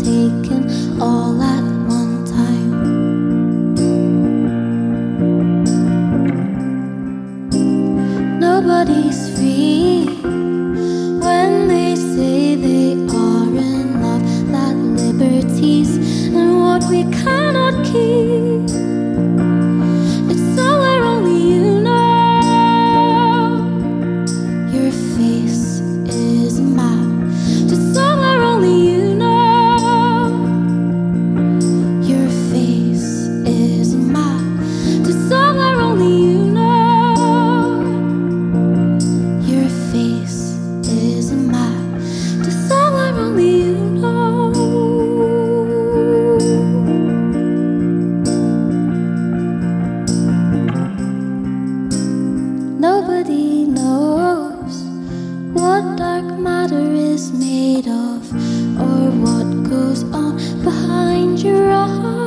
taken all at one time. Nobody's free when they say they are in love, that liberties and what we cannot keep. It's somewhere only you know. Your face is a map to somewhere only you know. Your face is a map to somewhere only you know. Your face is a map to somewhere only you know. Nobody knows what dark matter is made of, or what goes on behind your eyes.